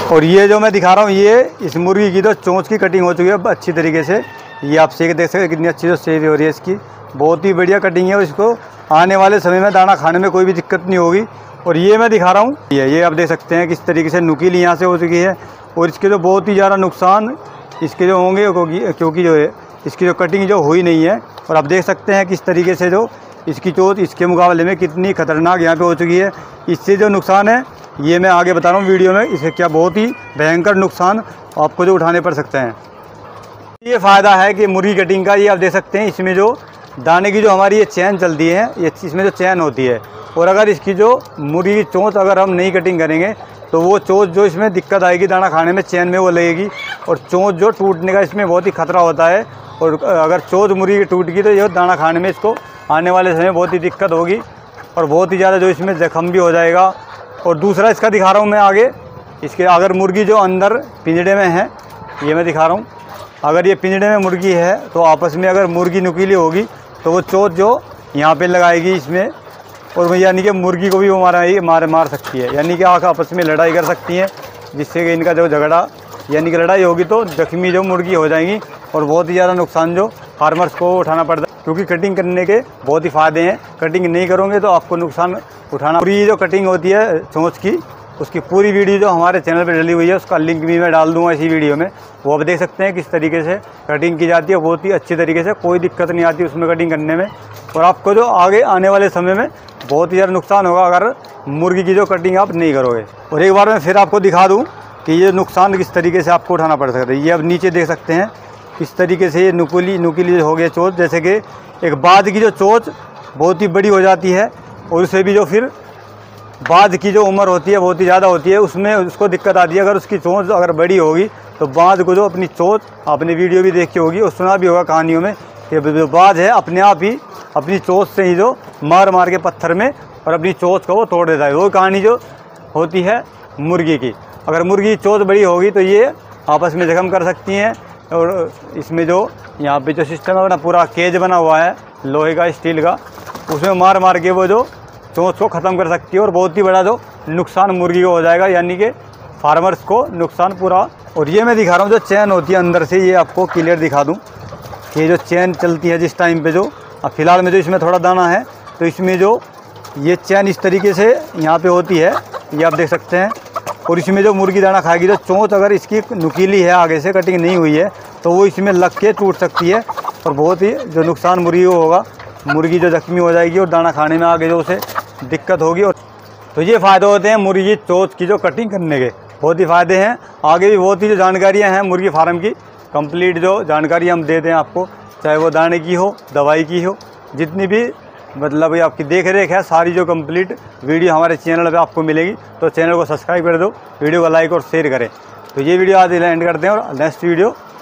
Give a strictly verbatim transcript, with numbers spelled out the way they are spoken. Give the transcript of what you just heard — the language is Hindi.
और ये जो मैं दिखा रहा हूँ ये इस मुर्गी की तो चोंच की कटिंग हो चुकी है अच्छी तरीके से। ये आप सेक देख सकते हैं कितनी अच्छी जो सेक हो रही है इसकी, बहुत ही बढ़िया कटिंग है। और इसको आने वाले समय में दाना खाने में कोई भी दिक्कत नहीं होगी। और ये मैं दिखा रहा हूँ ये ये आप देख सकते हैं किस तरीके से नुकीली यहाँ से हो चुकी है। और इसके जो बहुत ही ज़्यादा नुकसान इसके जो होंगे क्योंकि जो है इसकी जो कटिंग जो हुई नहीं है। और आप देख सकते हैं किस तरीके से जो इसकी चोट इसके मुकाबले में कितनी खतरनाक यहाँ पे हो चुकी है। इससे जो नुकसान है ये मैं आगे बता रहा हूँ वीडियो में, इससे क्या बहुत ही भयंकर नुकसान आपको जो उठाने पड़ सकते हैं। ये फ़ायदा है कि मुर्गी कटिंग का, ये आप देख सकते हैं इसमें जो दाने की जो हमारी ये चैन चलती है, ये इसमें जो चैन होती है। और अगर इसकी जो मुर्गी की चोंच अगर हम नहीं कटिंग करेंगे तो वो चोंच जो इसमें दिक्कत आएगी दाना खाने में, चैन में वो लगेगी और चोंच जो टूटने का इसमें बहुत ही खतरा होता है। और अगर चोंच मुर्गी की टूट गई तो ये दाना खाने में इसको आने वाले समय बहुत ही दिक्कत होगी और बहुत ही ज़्यादा जो इसमें जख्म भी हो जाएगा। और दूसरा इसका दिखा रहा हूँ मैं आगे, इसके अगर मुर्गी जो अंदर पिंजड़े में है, ये मैं दिखा रहा हूँ, अगर ये पिंजड़े में मुर्गी है तो आपस में अगर मुर्गी नुकीली होगी तो वो चोंच जो यहाँ पे लगाएगी इसमें, और यानी कि मुर्गी को भी वो मारा मार मार सकती है, यानी कि आँख आपस में लड़ाई कर सकती हैं, जिससे कि इनका जो झगड़ा यानी कि लड़ाई होगी तो जख्मी जो मुर्गी हो जाएंगी और बहुत ही ज़्यादा नुकसान जो फार्मर्स को उठाना पड़ता है। क्योंकि कटिंग करने के बहुत ही फ़ायदे हैं, कटिंग नहीं करोगे तो आपको नुकसान उठाना। पूरी जो कटिंग होती है चोंच की उसकी पूरी वीडियो जो हमारे चैनल पर डली हुई है उसका लिंक भी मैं डाल दूँगा इसी वीडियो में, वो आप देख सकते हैं किस तरीके से कटिंग की जाती है। बहुत ही अच्छी तरीके से, कोई दिक्कत नहीं आती उसमें कटिंग करने में। और आपको जो आगे आने वाले समय में बहुत ही ज़्यादा नुकसान होगा अगर मुर्गी की जो कटिंग आप नहीं करोगे। और एक बार मैं फिर आपको दिखा दूँ कि ये नुकसान किस तरीके से आपको उठाना पड़ सकता है। ये अब नीचे देख सकते हैं किस तरीके से ये नुकीली नुकीली हो गया चोंच, जैसे कि एक बाद की जो चोंच बहुत ही बड़ी हो जाती है और उससे भी जो फिर बाद की जो उम्र होती है बहुत ही ज़्यादा होती है, उसमें उसको दिक्कत आती है। अगर उसकी चोंच अगर बड़ी होगी तो बाद को जो अपनी चोंच, आपने वीडियो भी देखी होगी और सुना भी होगा कहानियों में कि जो बाद है अपने आप ही अपनी चोंच से ही जो मार मार के पत्थर में और अपनी चोंच को वो तोड़ देता है। वो कहानी जो होती है मुर्गी की। अगर मुर्गी की चोंच बड़ी होगी तो ये आपस में जख्म कर सकती हैं। और इसमें जो यहाँ पे जो सिस्टम है अपना पूरा केज बना हुआ है लोहे का, स्टील का, उसमें मार मार के वो जो चोंच को ख़त्म कर सकती है और बहुत ही बड़ा जो नुकसान मुर्गी को हो जाएगा, यानी कि फार्मर्स को नुकसान पूरा। और ये मैं दिखा रहा हूँ जो चैन होती है अंदर से, ये आपको क्लियर दिखा दूँ कि जो चैन चलती है जिस टाइम पे जो अब फिलहाल में जो इसमें थोड़ा दाना है तो इसमें जो ये चैन इस तरीके से यहाँ पे होती है, ये आप देख सकते हैं। और इसमें जो मुर्गी दाना खाएगी तो चोंच अगर इसकी नुकीली है, आगे से कटिंग नहीं हुई है, तो वो इसमें लग के टूट सकती है और बहुत ही जो नुकसान मुर्गी को होगा, मुर्गी जो जख्मी हो जाएगी और दाना खाने में आगे जो उसे दिक्कत होगी। और तो ये फ़ायदे होते हैं मुर्गी चोंच की जो कटिंग करने के, बहुत ही फ़ायदे हैं। आगे भी बहुत ही जो जानकारियाँ हैं मुर्गी फार्म की, कंप्लीट जो जानकारी हम देते हैं आपको, चाहे वो दाने की हो, दवाई की हो, जितनी भी मतलब ये आपकी देख रेख है, सारी जो कंप्लीट वीडियो हमारे चैनल पे आपको मिलेगी। तो चैनल को सब्सक्राइब कर दो, वीडियो को लाइक और शेयर करें। तो ये वीडियो आज एंड करते हैं और नेक्स्ट वीडियो